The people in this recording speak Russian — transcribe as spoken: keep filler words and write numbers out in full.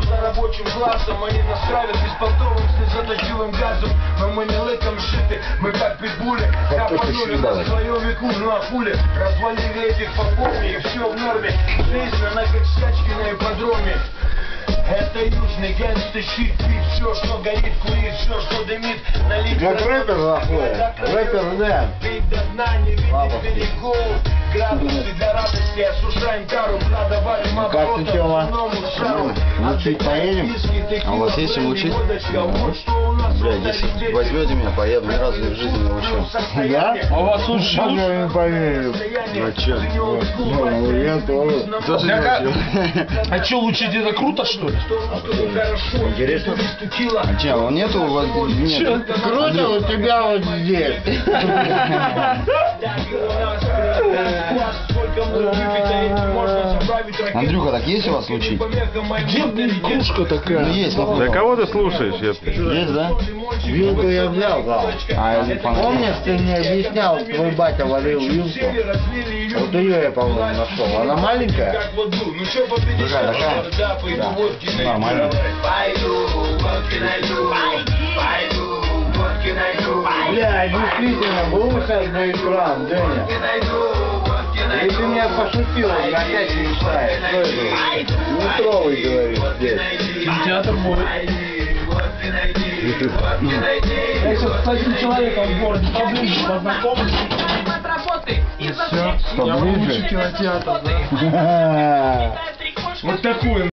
за рабочим классом. Они нас травят беспонтовым слезоточивым газом. Но мы не лыком шиты, мы как питбули. Капанули на свою веку, ну а хули. Развалили этих по полной, и все в норме. Жизнь, она как скачки на ипподроме. Это южный гангстер щит, пить все, что горит, курит, все, что дымит, налить. Как рэпер заходит, рэпер, да. Пить до дна, не видеть берегов. Градусы для радости, осушаем кару, добавим оборота земному шару. Лучить поедем? А у вас есть чем учить? Бля, если возьмете меня, поеду, ни разу в жизни не учился. Я? А у вас лучше Я не поверю. Ну чё? Ну, я тоже. Тоже не учил. А что, учить это круто, что ли? Интересно. А че, он нету у вас? Нет. Круто у тебя вот здесь. Андрюха, так есть у вас учить? Где, блин, кружка такая? Ну есть, но Да кого ты слушаешь? Я... есть, да? Вилку я взял, да. А, я Помнишь, ты мне объяснял, твой батя варил вилку? Вот ее я, по-моему, нашел. Она маленькая? Такая, такая? Да, нормально. Бля, действительно, был сейчас на экран, Деня. И ты меня пошутил, я опять не читаешь. Что это? Метровый, говорит, здесь. Кинотеатр будет. Я сейчас с одним человеком в городе поближе познакомлюсь. И все. Я могу кинотеатр, да. Вот такую.